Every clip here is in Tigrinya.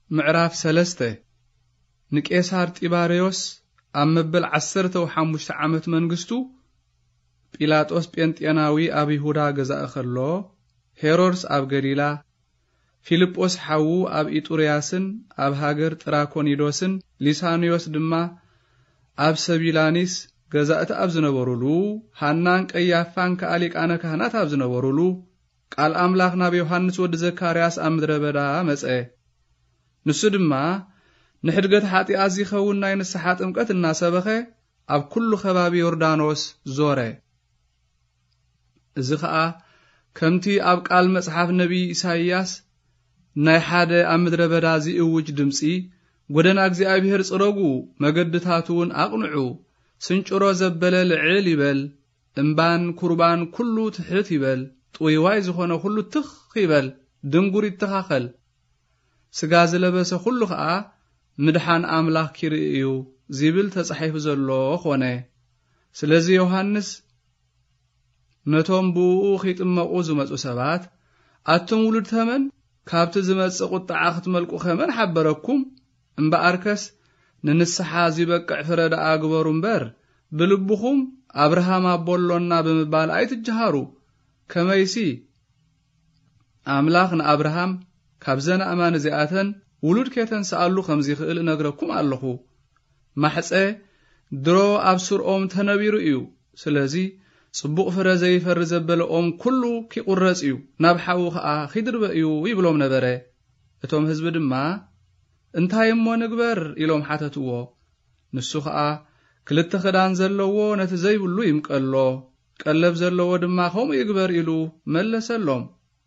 معراف 3 ንቄሳር ጢባሪዮስ ኣብ መበል 15 ዓመት መንግስቱ ጲላጦስ ጴንጤናዊ ኣብ ይሁዳ ገዛእ ከሎ ሄሮድስ ኣብ ገሊላ ፊልጶስ ሓዉ ኣብ ኢጡርያስን ኣብ ሃገር ጥራኮኒዶስን ሊሳኒዮስ ድማ ኣብ ሰቢላኒስ ገዛእት ኣብ ዝነበሩሉ ሃናን ቀያፋን ከአሊቃነ ካህናት ኣብ ዝነበሩሉ ቃል አምላኽ ናብ ዮሐንስ ወዲ ዘካርያስ ኣብ ምድረ በዳ መጽአ ንሱ ድማ ንሕድገት ኃጢአት ዝኸውን ናይ ንስሐ ጥምቀት እናሰበኸ ኣብ ኩሉ ከባቢ ዮርዳኖስ ዞረ እዚ ከዓ ከምቲ ኣብ ቃል መጽሐፍ ነቢይ ኢሳይያስ ናይ ሓደ ኣብ ምድረ በዳ ዝእውጅ ድምጺ ጎደና እግዚአብሔር ጽረጉ መገድታቱን አቅንዑ ስንጭሮ ዘበለ ልዕል ይበል እምባን ኩርባን ኩሉ ትሕት ይበል ጥዊዋይ ዝኾነ ኩሉ ትኽ ይበል ድንጉር ይተኻኸል ስጋ ዝለበሰ ኩሉ ከዓ ምድሓን አምላኽ ኪርእዩ ዚብል ተጻሒፉ ዘሎ ኾነ ስለዚ ዮሐንስ ነቶም ብኡ ኺጥመቁ ዝመጹ ሰባት አቶም ውሉድ ተመን ካብቲ ዝመጽእ ቁጣዓ ክትመልቁ ኸመን ሓበረኩም እምበኣርከስ ንንስሓ ዝበቅዕ ፍረዳ አግበሩ እምበር ብልብኹም አብርሃም አቦሎና በመባል አይትጀሃሩ ከመይሲ አምላኽ ንአብርሃም ካብዘና አማን ዚአተን ውሉድ ከተን ሰአሉ ከምዚ ይኽእል ነግረኩም ኣለኹ ማሕፀ ድሮ ኣብ ሱርኦም ተነቢሩ እዩ ስለዚ ጽቡቕ ፍረ ዘይፈር ዘበለኦም ኩሉ ኪቁረጽ እዩ ናብ ሓው ከዓ ኺድርበ እዩ ይብሎም ነበረ እቶም ህዝቢ ድማ እንታይ እሞ ንግበር ኢሎም ሓተትዎ ንሱ ከዓ ክልተ ክዳን ዘለዎ ነቲ ዘይብሉ ይምቀሎ ቀለብ ዘለዎ ድማ ከምኡ ይግበር ኢሉ መለሰሎም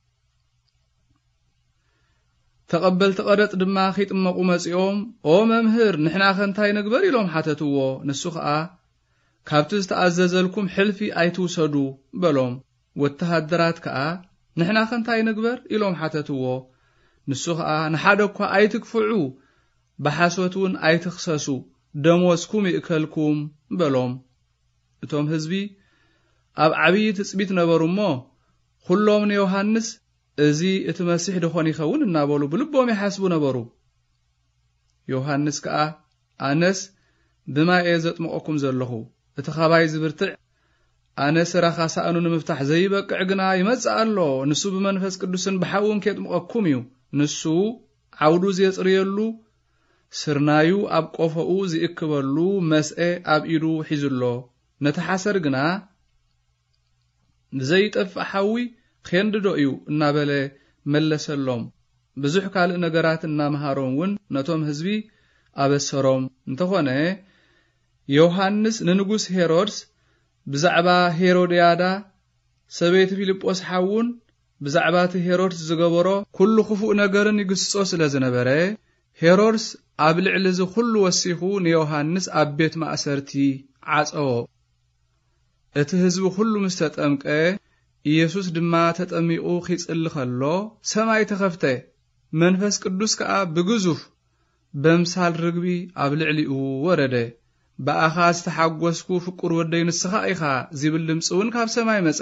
ተቀበልቲ ቀረጽ ድማ ኺጥመቁ መጺኦም ኦ መምህር ንሕና ከንታይ ንግበር ኢሎም ሓተትዎ ንሱ ከዓ ካብቲ ዝተኣዘዘልኩም ሕልፊ ኣይትውሰዱ በሎም ወተሃደራት ከዓ ንሕና ከንታይ ንግበር ኢሎም ሓተትዎ ንሱ ከዓ ንሓደ እኳ ኣይትክፍዑ በሓሶቱን ኣይትኽሰሱ ደሞዝኩም ይእከልኩም በሎም እቶም ህዝቢ ኣብ ዓብይ ትጽቢት ነበሩ እሞ ሁሎም ንዮሐንስ እዚ እቲ መሲሕ ድኾን ይኸውን እናበሉ ብልቦም ይሓስቡ ነበሩ ዮሐንስ ከዓ ኣነስ ብማይ ዘጥምቀኩም ዘለኹ እቲ ኸባይ ዝብርትዕ ኣነስ ረኻሳእኑ ንምፍታሕ ዘይበቅዕ ግና ይመጽእ ኣሎ ንሱ ብመንፈስ ቅዱስን ብሓውን ከጥምቀኩም እዩ ንሱ ዓውዱ ዘጽርየሉ ስርናዩ ኣብ ቆፈኡ ዝእክበሉ መስኤ ኣብ ኢዱ ሒዙሎ ነተሓሰር ግና ዘይጠፍእ ሓዊ ኸንድዶ እዩ እናበለ መለሰሎም ብዙሕ ካልእ ነገራት እናመሃሮም ውን ነቶም ህዝቢ ኣበሰሮም እንተኾነ ዮሐንስ ንንጉስ ሄሮድስ ብዛዕባ ሄሮድያዳ ሰበይቲ ፊልጶስ ሓውን ብዛዕባ ሄሮድስ ዝገበሮ ኩሉ ክፉእ ነገርን ይግስጾ ስለ ዝነበረ ሄሮድስ ኣብ ልዕሊ እዚ ኩሉ ወሲኹ ንዮሐንስ ኣብ ቤት ማእሰርቲ ዓጸዎ እቲ ህዝቢ ኩሉ ምስ ተጠምቀ ኢየሱስ ድማ ተጠሚቁ ኺጽሊ ከሎ ሰማይ ተኸፍተ መንፈስ ቅዱስ ከዓ ብግዙፍ በምሳል ርግቢ ኣብ ልዕሊኡ ወረደ በአኻ ዝተሓጎስኩ ፍቁር ወደይ ንስኻ ኢኻ ዝብል ድምፂ እውን ካብ ሰማይ መጸ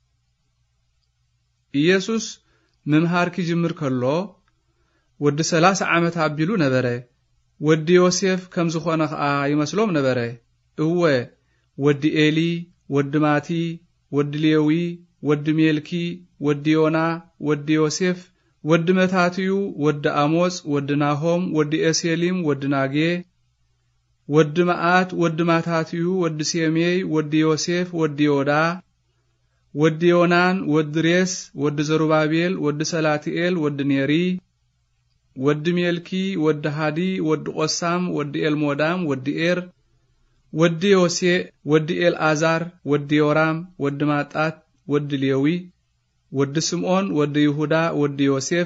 ኢየሱስ መምሃር ኪጅምር ከሎ ወዲ 30 ዓመት አቢሉ ነበረ ወዲ ዮሴፍ ከም ዝኾነ ከዓ ይመስሎም ነበረ እወ ወዲ ኤሊ ወዲ ማቲ ወዲ ሌዊ ወዲ ሜልኪ ወዲ ዮና ወዲ ዮሴፍ ወዲ መታትዩ ወዲ አሞጽ ወዲ ናሆም ወዲ ኤሴሊም ወዲ ናጌ ወዲ ማአት ወዲ ማታትዩ ወዲ ሴሜይ ወዲ ዮሴፍ ወዲ ዮዳ ወዲ ዮናን ወዲ ሬስ ወዲ ዘሩባቤል ወዲ ሰላቲኤል ወዲ ኔሪ ወዲ ሜልኪ ወዲ ሃዲ ወዲ ቆሳም ወዲ ኤልሞዳም ወዲ ኤር ወዲ ዮሴ ወዲ ኤልአዛር ወዲ ዮራም ወዲ ማጣት ወዲ ሌዊ ወዲ ስምዖን ወዲ ይሁዳ ወዲ ዮሴፍ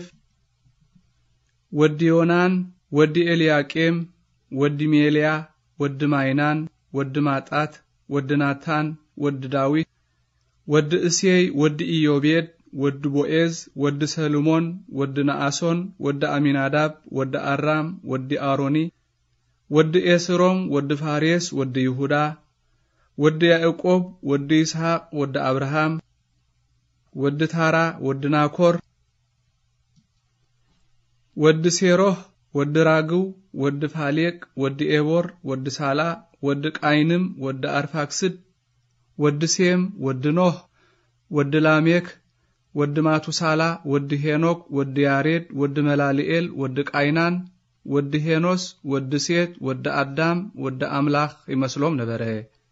ወዲ ዮናን ወዲ ኤልያቄም ወዲ ሜልያ ወዲ ማይናን ወዲ ማጣት ወዲ ናታን ወዲ ዳዊት ወዲ እስየይ ወዲ ኢዮቤድ ወዲ ቦኤዝ ወዲ ሰሎሞን ወዲ ነአሶን ወዲ አሚናዳብ ወዲ አራም ወዲ አሮኒ ወዲ ኤስሮም ወዲ ፋሬስ ወዲ ይሁዳ ወዲ ያዕቆብ ወዲ ይስሐቅ ወዲ አብርሃም ወዲ ታራ ወዲ ናኮር ወዲ ሴሮህ ወዲ ራግው ወዲ ፋሌቅ ወዲ ኤቦር ወዲ ሳላ ወዲ ቃይንም ወዲ አርፋክስድ ወዲ ሴም ወዲ ኖህ ወዲ ላሜክ ወዲ ማቱሳላ ወዲ ሄኖክ ወዲ ያሬድ ወዲ መላሊኤል ወዲ ቃይናን ወዲ ሄኖስ ወዲ ሴት ወዲ አዳም ወዲ አምላኽ ይመስሎም ነበረ